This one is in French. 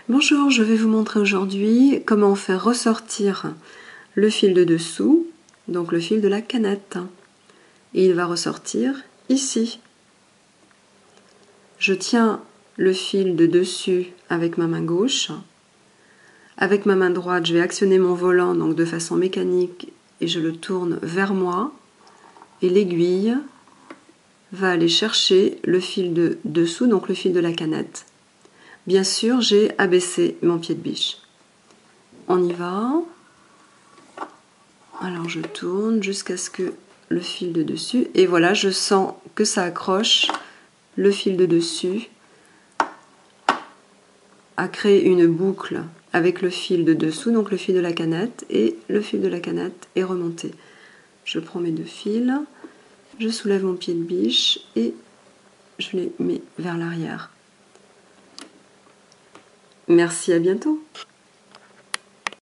Bonjour, je vais vous montrer aujourd'hui comment faire ressortir le fil de dessous, donc le fil de la canette. Et il va ressortir ici. Je tiens le fil de dessus avec ma main gauche. Avec ma main droite, je vais actionner mon volant donc de façon mécanique et je le tourne vers moi. Et l'aiguille va aller chercher le fil de dessous, donc le fil de la canette. Bien sûr, j'ai abaissé mon pied de biche. On y va. Alors je tourne jusqu'à ce que le fil de dessus, et voilà, je sens que ça accroche le fil de dessus à créer une boucle avec le fil de dessous, donc le fil de la canette, et le fil de la canette est remonté. Je prends mes deux fils, je soulève mon pied de biche et je les mets vers l'arrière. Merci, à bientôt.